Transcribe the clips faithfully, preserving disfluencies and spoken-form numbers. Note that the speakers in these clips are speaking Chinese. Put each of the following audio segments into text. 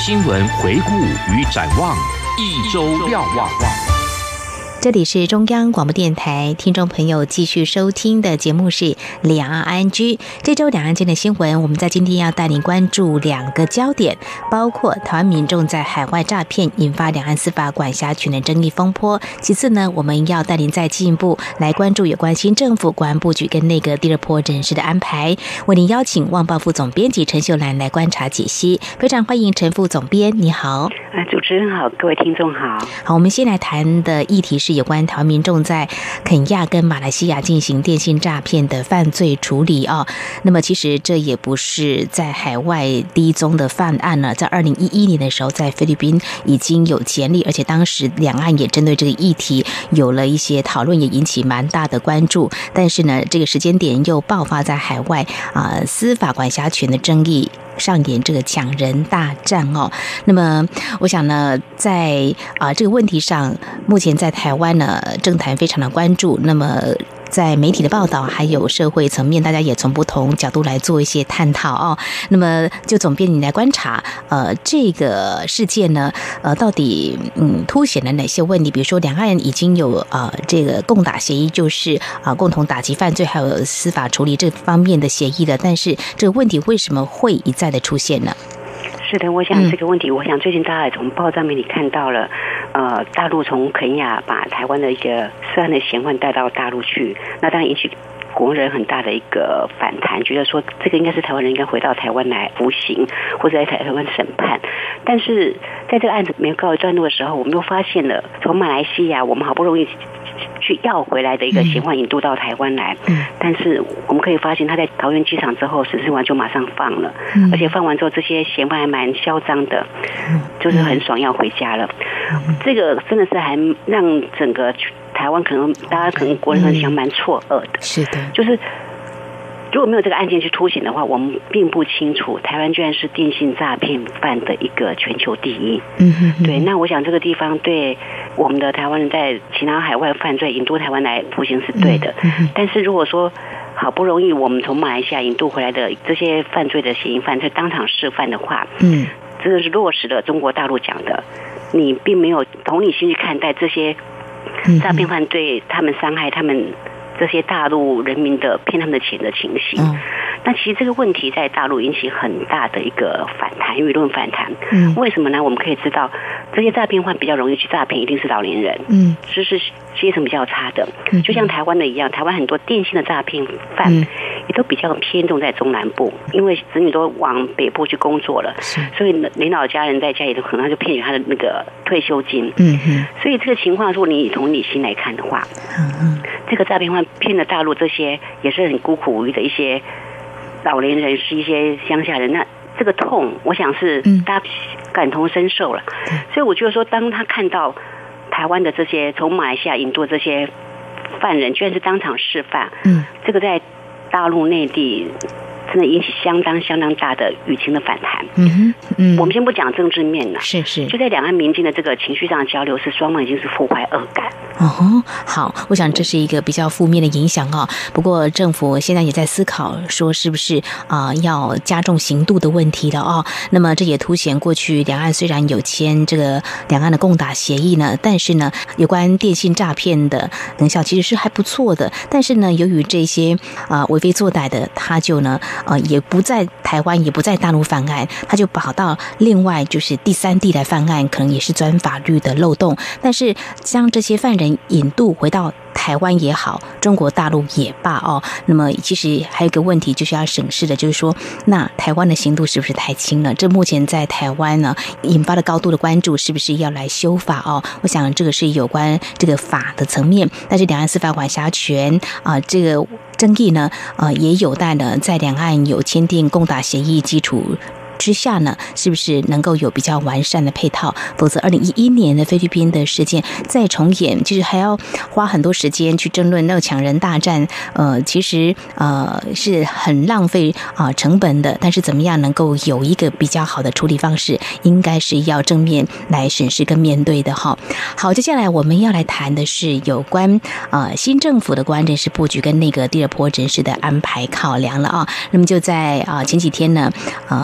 新闻回顾与展望，一周瞭望。 这里是中央广播电台，听众朋友继续收听的节目是两岸 I N G。 这周两岸间的新闻，我们在今天要带您关注两个焦点，包括台湾民众在海外诈骗引发两岸司法管辖权的争议风波。其次呢，我们要带您再进一步来关注有关新政府国安布局跟内阁第二波人事的安排。为您邀请望报副总编辑陈秀兰来观察解析，非常欢迎陈副总编，你好。 啊，主持人好，各位听众好。 好，我们先来谈的议题是有关台湾民众在肯亚跟马来西亚进行电信诈骗的犯罪处理哦。那么其实这也不是在海外第一宗的犯案了，在二零一一年的时候，在菲律宾已经有前例，而且当时两岸也针对这个议题有了一些讨论，也引起蛮大的关注。但是呢，这个时间点又爆发在海外啊、呃、司法管辖权的争议。上演这个抢人大战哦，那么我想呢，在啊、呃、这个问题上，目前在台湾呢，政坛非常的关注。那么在媒体的报道，还有社会层面，大家也从不同角度来做一些探讨哦。那么就总编你来观察，呃，这个事件呢，呃，到底嗯凸显了哪些问题？比如说，两岸已经有呃这个共打协议，就是啊、呃、共同打击犯罪，还有司法处理这方面的协议的。但是这个问题为什么会一再的出现呢？ 是的，我想这个问题，嗯、我想最近大家也从报章媒体看到了，呃，大陆从肯亚把台湾的一个涉案的嫌犯带到大陆去，那当然引起国人很大的一个反弹，觉得说这个应该是台湾人应该回到台湾来服刑，或者在台湾审判。但是在这个案子没有告一段落的时候，我们又发现了从马来西亚我们好不容易去要回来的一个嫌犯引渡到台湾来，嗯、但是我们可以发现他在桃园机场之后实施完就马上放了，嗯、而且放完之后这些嫌犯还蛮嚣张的，嗯、就是很爽要回家了。嗯、这个真的是还让整个台湾可能大家可能国人很想蛮错愕的， 是的， 就是如果没有这个案件去凸显的话，我们并不清楚台湾居然是电信诈骗犯的一个全球第一。嗯哼哼，对，那我想这个地方对我们的台湾人在其他海外犯罪引渡台湾来服刑是对的，嗯哼，但是如果说好不容易我们从马来西亚引渡回来的这些犯罪的嫌疑犯在当场示范的话，嗯，真的是落实了中国大陆讲的，你并没有同理心去看待这些诈骗犯对他们伤害他们这些大陆人民的骗他们的钱的情形。嗯，那其实这个问题在大陆引起很大的一个反弹，舆论反弹。嗯，为什么呢？我们可以知道，这些诈骗犯比较容易去诈骗，一定是老年人，嗯，知识阶层比较差的。嗯，就像台湾的一样，台湾很多电信的诈骗犯也都比较偏重在中南部，因为子女都往北部去工作了，所以领导家人在家里头可能就骗取他的那个退休金。嗯嗯，所以这个情况，如果你以同理心来看的话，嗯嗯，这个诈骗犯骗了大陆这些也是很孤苦无依的一些老年人，是一些乡下人，那这个痛我想是大家感同身受了。嗯，所以我觉得说，当他看到台湾的这些从马来西亚引渡这些犯人居然是当场示范，嗯，这个在大陆内地真的引起相当相当大的舆情的反弹。嗯哼，嗯，我们先不讲政治面了， 是是， 就在两岸民间的这个情绪上的交流，是双方已经是互怀恶感。 哦，好，我想这是一个比较负面的影响啊。不过政府现在也在思考，说是不是啊、呃、要加重刑度的问题了啊。那么这也凸显过去两岸虽然有签这个两岸的共打协议呢，但是呢，有关电信诈骗的成效其实是还不错的。但是呢，由于这些啊、呃、为非作歹的，他就呢呃也不在台湾，也不在大陆犯案，他就跑到另外就是第三地来犯案，可能也是钻法律的漏洞。但是像这些犯人引渡回到台湾也好，中国大陆也罢哦，那么其实还有一个问题就是要审视的，就是说，那台湾的刑度是不是太轻了？这目前在台湾呢引发了高度的关注，是不是要来修法哦？我想这个是有关这个法的层面，但是两岸司法管辖权啊、呃，这个争议呢，呃，也有待呢在两岸有签订共打协议基础之下呢，是不是能够有比较完善的配套？否则，二零一一年的菲律宾的事件再重演，其实还要花很多时间去争论那个抢人大战。呃，其实呃是很浪费啊、呃、成本的。但是怎么样能够有一个比较好的处理方式，应该是要正面来审视跟面对的哈。好，接下来我们要来谈的是有关呃新政府的国安人事布局跟那个第二波人事的安排考量了啊。那么就在啊、呃、前几天呢，呃，包括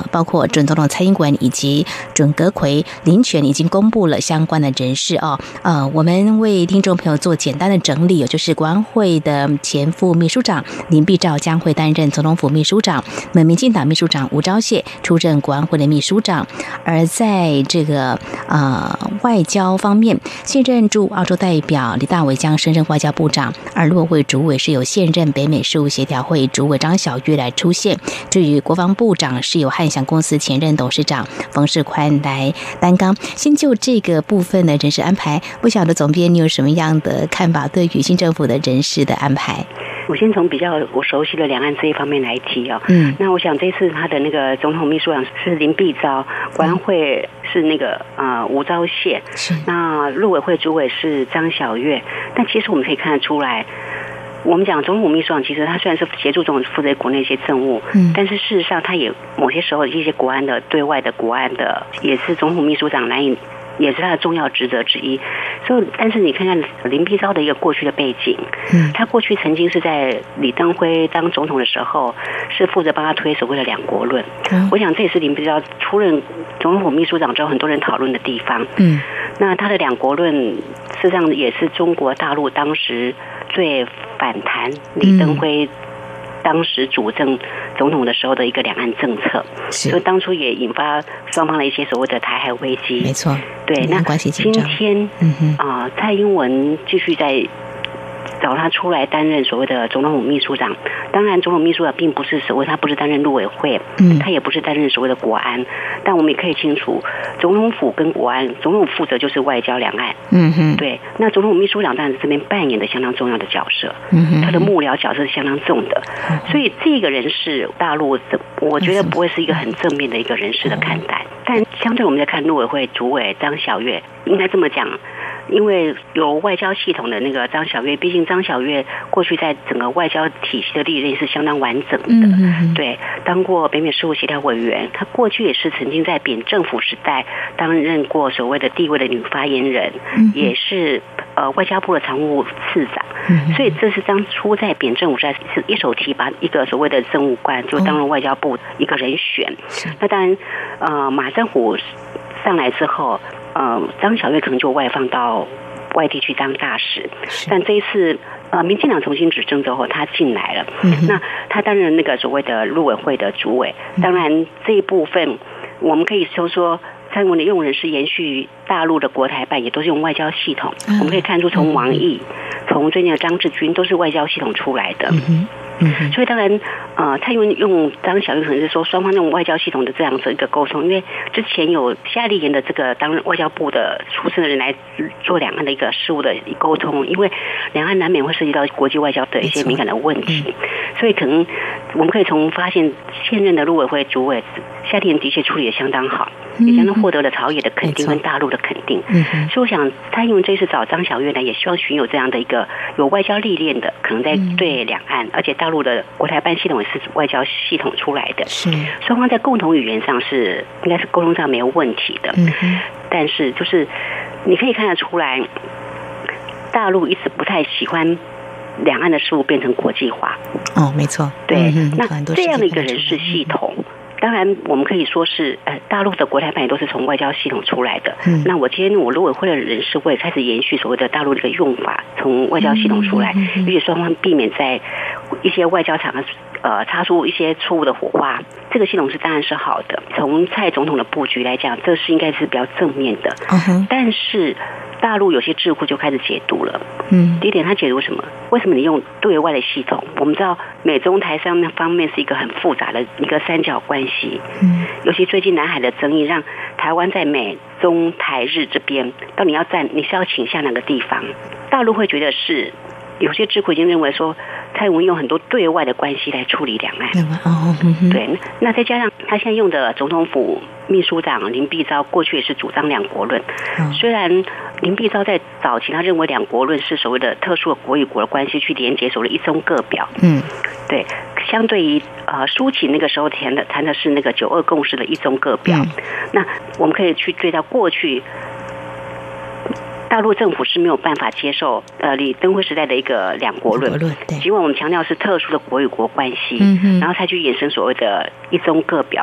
准总统蔡英文以及准阁揆林权已经公布了相关的人事哦。呃，我们为听众朋友做简单的整理，也就是国安会的前副秘书长林必照将会担任总统府秘书长，那民进党秘书长吴钊燮出任国安会的秘书长。而在这个呃外交方面，现任驻澳洲代表李大伟将升任外交部长，而陆委会主委是由现任北美事务协调会主委张晓月来出现。至于国防部长是由汉翔公司前任董事长冯世宽来担纲。先就这个部分的人事安排，不晓得总编你有什么样的看法？对于新政府的人事的安排， 我先从比较我熟悉的两岸这一方面来提哦。 嗯， 那我想这次他的那个总统秘书长是林必昭，国安会是那个呃吴钊燮，那陆委会主委是张晓月。但其实我们可以看得出来，我们讲总统府秘书长，其实他虽然是协助总统负责国内一些政务，嗯，但是事实上他也某些时候一些国安的对外的国安的，也是总统府秘书长难以。也是他的重要职责之一，所以，但是你看看林必昭的一个过去的背景，嗯，他过去曾经是在李登辉当总统的时候，是负责帮他推所谓的两国论，嗯，我想这也是林必昭出任总统府秘书长之后很多人讨论的地方，嗯，那他的两国论事实上也是中国大陆当时最反弹李登辉，嗯，当时主政总统的时候的一个两岸政策，所以当初也引发双方的一些所谓的台海危机。 没错， 对。那今天啊，呃，蔡英文继续在找他出来担任所谓的总统府秘书长。当然，总统秘书长并不是所谓他不是担任陆委会，嗯，他也不是担任所谓的国安。但我们也可以清楚，总统府跟国安，总统负责就是外交两岸，嗯哼，对。那总统府秘书长当然这边扮演的相当重要的角色，嗯哼，他的幕僚角色是相当重的，嗯，所以这个人事大陆，我觉得不会是一个很正面的一个人事的看待。嗯，但相对我们在看陆委会主委张晓月，应该这么讲。因为有外交系统的那个张晓月，毕竟张晓月过去在整个外交体系的历练是相当完整的，嗯嗯，对，当过北美事务协调委员，他过去也是曾经在扁政府时代担任过所谓的地位的女发言人，嗯，也是呃外交部的常务次长，嗯，所以这是当初在扁政府时代是一手提拔一个所谓的政务官，就当了外交部一个人选。哦，那当然，呃，马政府上来之后。呃，张晓月可能就外放到外地去当大使，但这一次呃，民进党重新执政之后，他进来了，嗯，那他担任那个所谓的陆委会的主委。当然这一部分，我们可以说说蔡英文的用人是延续大陆的国台办，也都是用外交系统。嗯，我们可以看出，从王毅，从最近的张志军，都是外交系统出来的。嗯嗯，所以当然，呃，蔡英文用张晓月可能是说双方用外交系统的这样子一个沟通，因为之前有夏立言的这个当外交部的出身的人来做两岸的一个事务的沟通，因为两岸难免会涉及到国际外交的一些敏感的问题，嗯，所以可能我们可以从发现现任的陆委会主委夏立言的确处理得相当好，也相当获得了朝野的肯定跟大陆的肯定。嗯，所以我想蔡英文这次找张晓月来，也希望寻有这样的一个有外交历练的，可能在对两岸，嗯，而且大陆的国台办系统也是外交系统出来的，是双方在共同语言上是应该是沟通上没有问题的。嗯，但是就是你可以看得出来，大陆一直不太喜欢两岸的事务变成国际化。 哦，没错， 对，嗯，那这样的一个人事系统。当然，我们可以说是，呃，大陆的国台办也都是从外交系统出来的。嗯，那我今天我陆委会的人事，我也开始延续所谓的大陆的一个用法，从外交系统出来，嗯嗯嗯，而且双方避免在一些外交场合呃擦出一些错误的火花。这个系统是当然是好的，从蔡总统的布局来讲，这是应该是比较正面的。嗯，但是大陆有些智库就开始解读了。嗯，第一点，他解读什么？为什么你用对外的系统？我们知道美中台三方面是一个很复杂的一个三角关系。嗯，尤其最近南海的争议，让台湾在美中台日这边，到底要站，你是要倾向哪个地方？大陆会觉得是。有些智库已经认为说，蔡英文用很多对外的关系来处理两岸。哦，嗯，对，那再加上他现在用的总统府秘书长林必昭，过去也是主张两国论。嗯，虽然林必昭在早期他认为两国论是所谓的特殊的国与国的关系，去连接所谓的一中各表。嗯，对，相对于呃苏起那个时候谈的谈的是那个九二共识的一中各表。嗯，那我们可以去追到过去。大陆政府是没有办法接受呃李登辉时代的一个两国论，尽管我们强调是特殊的国与国关系，嗯，然后才去衍生所谓的一中各表。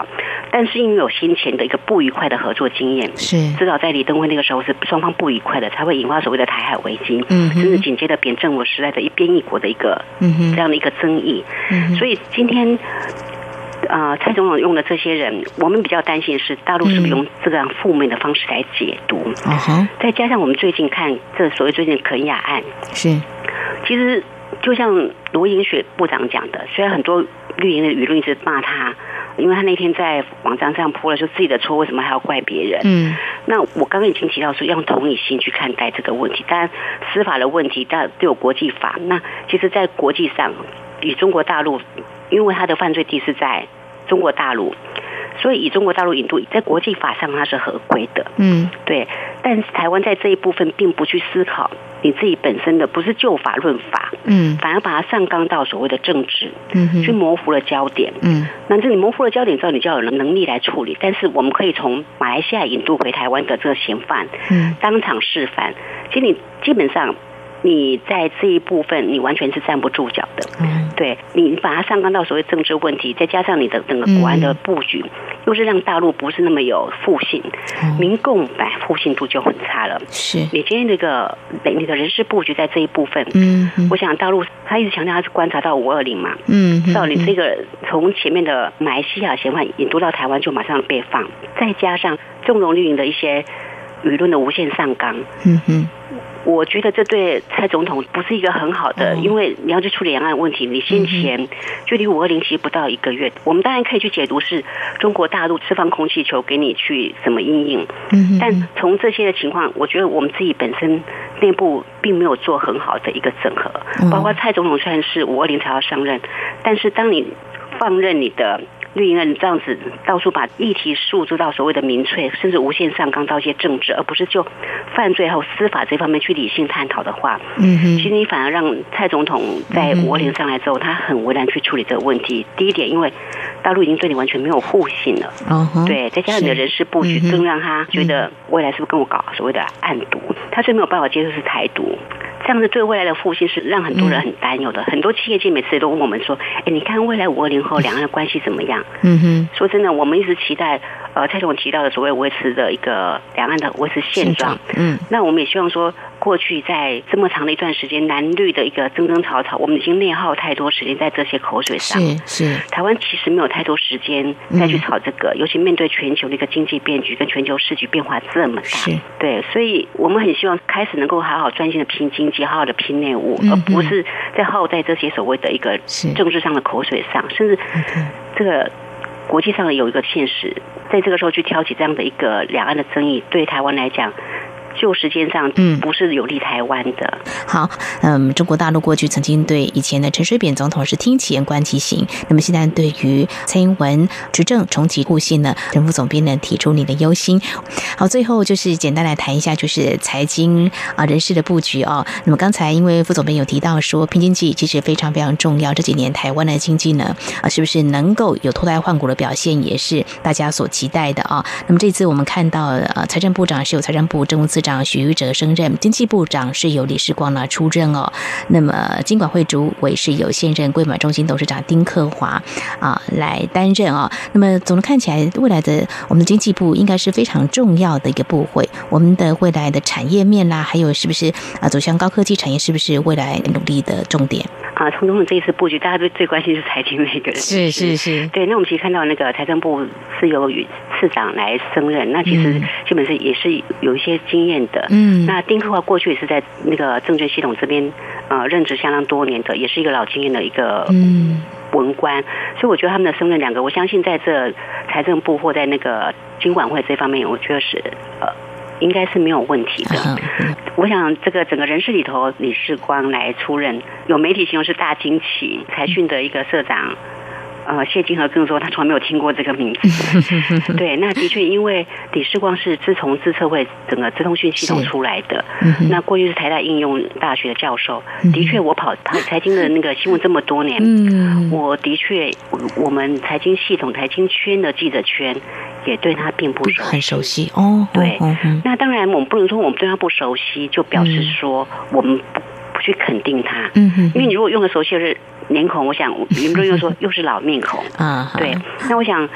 但是因为有先前的一个不愉快的合作经验， 是至少在李登辉那个时候是双方不愉快的，才会引发所谓的台海危机，嗯，甚至紧接着扁政府时代的一边一国的一个、嗯、这样的一个争议，嗯，所以今天。呃，蔡总统用的这些人，我们比较担心的是大陆是不是用这样负面的方式来解读，嗯、再加上我们最近看这所谓最近的肯亚案， 是， 其实就像罗盈雪部长讲的，虽然很多绿营的舆论一直骂他，因为他那天在网站上泼了说自己的错，为什么还要怪别人？嗯，那我刚刚已经提到说，要用同理心去看待这个问题。当然，司法的问题，当然都有国际法。那其实，在国际上，以中国大陆，因为他的犯罪地是在中国大陆，所以以中国大陆引渡，在国际法上它是合规的。嗯，对。但台湾在这一部分并不去思考你自己本身的，不是就法论法，嗯，反而把它上纲到所谓的政治，嗯，去模糊了焦点，嗯。那这你模糊了焦点之后，你就要有能力来处理。但是我们可以从马来西亚引渡回台湾的这个嫌犯，嗯，当场示范。其实你基本上。你在这一部分你完全是站不住脚的，嗯，对，你把它上纲到所谓政治问题，再加上你的整个国安的布局，嗯、又是让大陆不是那么有复性，嗯、民共版复性度就很差了。 是你今天这个你的人事布局在这一部分，嗯，嗯我想大陆他一直强调他是观察到五二零嘛，嗯，知道你这个从前面的马来西亚嫌犯引渡到台湾就马上被放，再加上纵容绿营的一些舆论的无限上纲，嗯哼。我觉得这对蔡总统不是一个很好的，哦、因为你要去处理两岸问题，你先前距离五二零其实不到一个月，我们当然可以去解读是中国大陆释放空气球给你去什么因应，嗯、但从这些的情况，我觉得我们自己本身内部并没有做很好的一个整合，哦、包括蔡总统虽然是五二零才要上任，但是当你放任你的。绿营人这样子到处把议题诉诸到所谓的民粹，甚至无限上纲到一些政治，而不是就犯罪还有司法这方面去理性探讨的话，嗯哼，其实你反而让蔡总统在五二零上来之后，他很为难去处理这个问题。第一点，因为大陆已经对你完全没有互信了，哦、对，再加上你的人事布局，更让他觉得未来是不是跟我搞所谓的暗独，他最没有办法接受是台独。这样子对未来的复兴是让很多人很担忧的，嗯、很多企业界每次都问我们说：“哎，你看未来五二零后两岸的关系怎么样？”嗯哼，说真的，我们一直期待呃蔡总统提到的所谓维持的一个两岸的维持现状。嗯，那我们也希望说，过去在这么长的一段时间，蓝绿的一个争争吵吵，我们已经内耗太多时间在这些口水上。 是是， 台湾其实没有太多时间再去吵这个，嗯、尤其面对全球的一个经济变局跟全球时局变化这么大。是，对，所以我们很希望开始能够好好专心的拼经济。好好的拼内务，而不是在耗在这些所谓的一个政治上的口水上，甚至这个国际上有一个现实，在这个时候去挑起这样的一个两岸的争议，对台湾来讲。就时间上，嗯，不是有利台湾的。 好，嗯，中国大陆过去曾经对以前的陈水扁总统是听其言观其行，那么现在对于蔡英文执政重启互信呢，陈副总编呢提出你的忧心。好，最后就是简单来谈一下，就是财经啊人事的布局啊。那么刚才因为副总编有提到说，拼经济其实非常非常重要，这几年台湾的经济呢啊是不是能够有脱胎换骨的表现，也是大家所期待的啊。那么这次我们看到呃财政部长是由财政部政务次长许瑜哲升任，经济部长是由李世光呢出任哦。那么金管会主委是由现任柜买中心董事长丁克华啊来担任啊。那么总的看起来，未来的我们的经济部应该是非常重要的一个部会。我们的未来的产业面啦，还有是不是啊走向高科技产业，是不是未来努力的重点？ 啊，从总统这一次布局，大家最最关心是财经那个人， 是是是， 对。那我们其实看到那个财政部是由次长来升任，那其实基本上也是有一些经验的。嗯，那丁克华过去也是在那个证券系统这边呃任职相当多年的，也是一个老经验的一个嗯文官，所以我觉得他们的升任两个，我相信在这财政部或在那个金管会这方面，我觉得是呃。应该是没有问题的。Uh-huh. 我想这个整个人事里头，李世光来出任，有媒体形容是大惊奇。财讯的一个社长，呃，谢金河更说他从来没有听过这个名字。对，那的确，因为李世光是自从资策会整个资通讯系统出来的，那过去是台大应用大学的教授。的确，我跑跑财经的那个新闻这么多年，嗯、我的确，我们财经系统、财经圈的记者圈。也对他并不熟悉， 很熟悉哦。 对， 哦嗯、 那当然我们不能说我们对他不熟悉，就表示说我们不不去肯定他。嗯哼，因为你如果用的熟悉的是脸孔，我想评论又说又是老面孔啊。对，那我想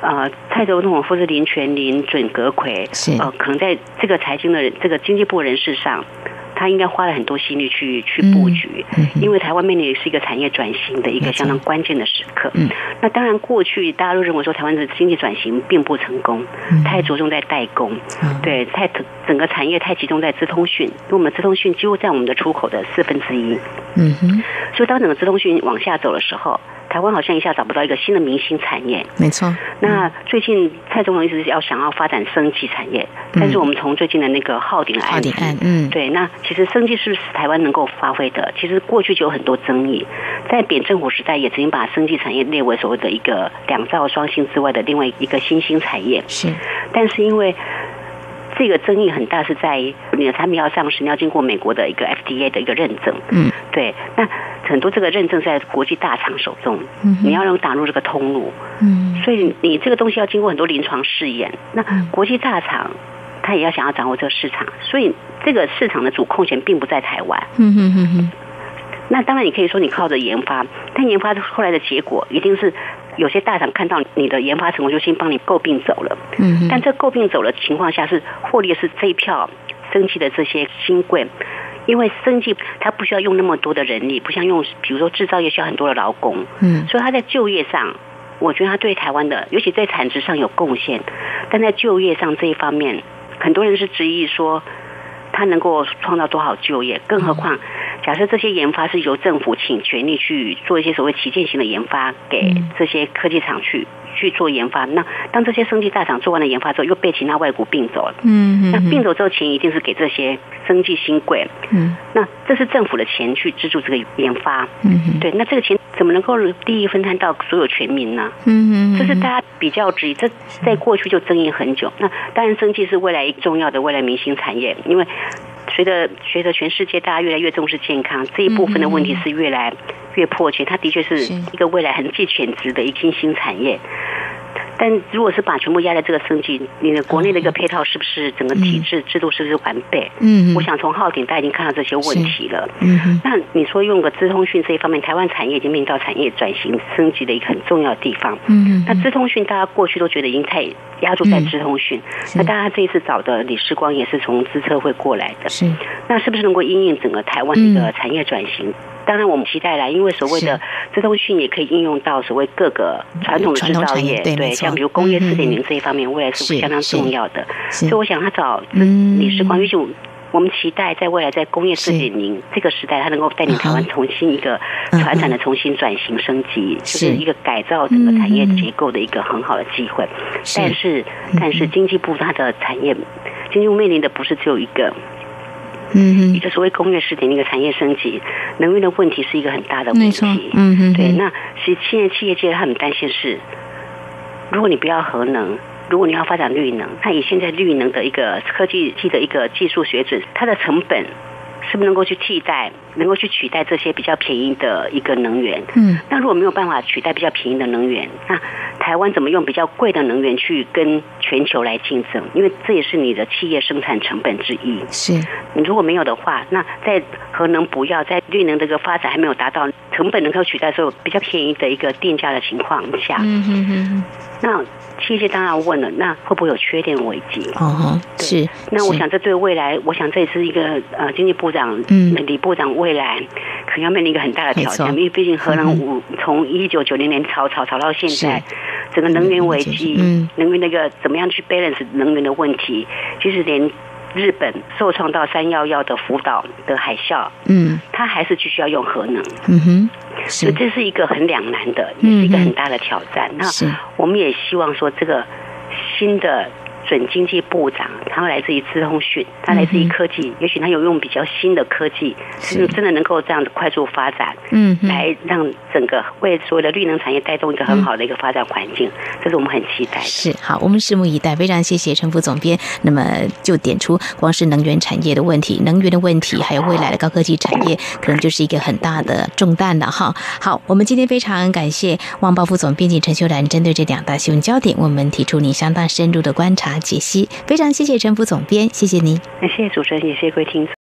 呃，蔡总统或是林全林、准阁揆，呃，可能在这个财经的这个经济部人事上，他应该花了很多心力去去布局，嗯嗯、因为台湾面临是一个产业转型的一个相当关键的时刻。嗯，那当然过去大家都认为说台湾的经济转型并不成功，嗯、太着重在代工，嗯、对，太整个产业太集中在资通讯，因为我们的资通讯几乎在我们的出口的四分之一。嗯哼，所以当整个资通讯往下走的时候，台湾好像一下找不到一个新的明星产业。 没错。 那最近蔡总统一直要想要发展生技产业，嗯、但是我们从最近的那个浩鼎的案子，案嗯，对，那其实生技是不是台湾能够发挥的？其实过去就有很多争议，在扁政府时代也曾经把生技产业列为所谓的一个两兆双星之外的另外一个新兴产业。 是， 但是因为这个争议很大，是在你的产品要上市，你要经过美国的一个 F D A 的一个认证。嗯，对，那很多这个认证在国际大厂手中，嗯、你要能打入这个通路。嗯，所以你这个东西要经过很多临床试验。那国际大厂他也要想要掌握这个市场，所以这个市场的主控权并不在台湾。嗯哼哼哼。那当然，你可以说你靠着研发，但研发后来的结果一定是有些大厂看到你的研发成功，就先帮你诟病走了。嗯，但这诟病走的情况下，是获利的是这一票生技的这些新贵，因为生技它不需要用那么多的人力，不像用比如说制造业需要很多的劳工。嗯，所以它在就业上，我觉得它对台湾的，尤其在产值上有贡献，但在就业上这一方面，很多人是质疑说它能够创造多少就业，更何况。假设这些研发是由政府请权力去做一些所谓旗舰型的研发，给这些科技厂去去做研发，那当这些生技大厂做完了研发之后，又被其他外国并走了。嗯，那并走之后，钱一定是给这些生技新贵。嗯，那这是政府的钱去资助这个研发。嗯，对，那这个钱怎么能够利益分摊到所有全民呢？嗯，这是大家比较质疑，这在过去就争议很久。那当然，生技是未来一个重要的未来明星产业，因为。随着随着全世界大家越来越重视健康，这一部分的问题是越来越迫切。它的确是一个未来很具潜质的一新兴产业。但如果是把全部压在这个生技，你的国内的一个配套是不是整个体制、嗯、制度是不是完备？嗯，我想从浩鼎大家已经看到这些问题了。嗯，那你说用个资通讯这一方面，台湾产业已经面临到产业转型升级的一个很重要的地方。嗯，那资通讯大家过去都觉得已经太压住在资通讯，嗯、那大家这一次找的李世光也是从资策会过来的。是，那是不是能够因应整个台湾的一个产业转型？嗯，当然我们期待啦，因为所谓的资通讯也可以应用到所谓各个传统的制造业，对，对像比如工业 四点零 这一方面，未来是相当重要的。所以我想他找李世光，也许我们期待在未来在工业 四点零 这个时代，他能够带领台湾重新一个传产的重新转型升级，就是一个改造整个产业结构的一个很好的机会。但是，但是经济部它的产业经济部面临的不是只有一个。嗯，一个所谓工业四点零的产业升级，能源的问题是一个很大的问题。嗯哼，对。那其实现在企业界他很担心是，如果你不要核能，如果你要发展绿能，那以现在绿能的一个科技系的一个技术水准，它的成本是不是能够去替代，能够去取代这些比较便宜的一个能源？嗯，那如果没有办法取代比较便宜的能源，那台湾怎么用比较贵的能源去跟全球来竞争？因为这也是你的企业生产成本之一。是，你如果没有的话，那在核能不要，在绿能这个发展还没有达到成本能够取代的时候比较便宜的一个电价的情况下，嗯哼哼，那企业界当然问了，那会不会有缺电危机？哦，是。那我想这对未来，我想这也是一个呃经济部长、嗯，李部长未来可能要面临一个很大的挑战，因为毕竟核能五从一九九零年炒炒炒到现在。整个能源危机，嗯、能源那个怎么样去 balance 能源的问题，其实连日本受创到三一一的福岛的海啸，嗯，它还是继续要用核能，嗯哼，所以这是一个很两难的，也是一个很大的挑战。嗯、那我们也希望说，这个新的准经济部长，他会来自于资通讯，他来自于科技，嗯、也许他有用比较新的科技，是真的能够这样子快速发展，嗯，来让整个为所有的绿能产业带动一个很好的一个发展环境，嗯、这是我们很期待的。 是，好，我们拭目以待。非常谢谢陈副总编，那么就点出光是能源产业的问题，能源的问题，还有未来的高科技产业，可能就是一个很大的重担了哈。好，我们今天非常感谢《旺报》副总编辑陈秀兰，针对这两大新闻焦点，我们提出你相当深入的观察解析，非常谢谢陈副总编，谢谢您， 谢谢主持人，也谢谢各位听众。